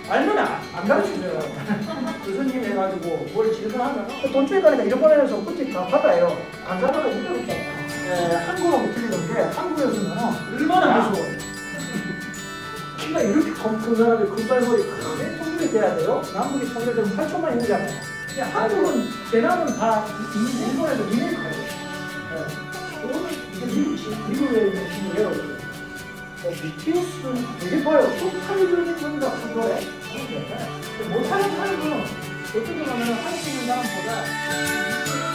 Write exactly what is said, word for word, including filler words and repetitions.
알면 안, 안 가르쳐줘요. 교수님 해가지고 뭘 질문하면 돈 주니까 일본에서 끝이 다 받아요. 안 가다가 문제 없잖아요. 네, 한국하고 틀리는 게 한국에서는 얼마나 무서워. 키가 이렇게 큰 사람이 금발머리 크게 통일이 돼야 돼요. 남북이 통일되면 팔천만 인구잖아요. 한국은 대남은 다 일본에서 리메이크해요. 네. 그거는 이게 미국이 미국에 있는 친구예요. 비티에스는 되게 봐요. 속탄적인 건가 그거에 못하는 사람은 어떻게 보면 할 수 있는 사람보다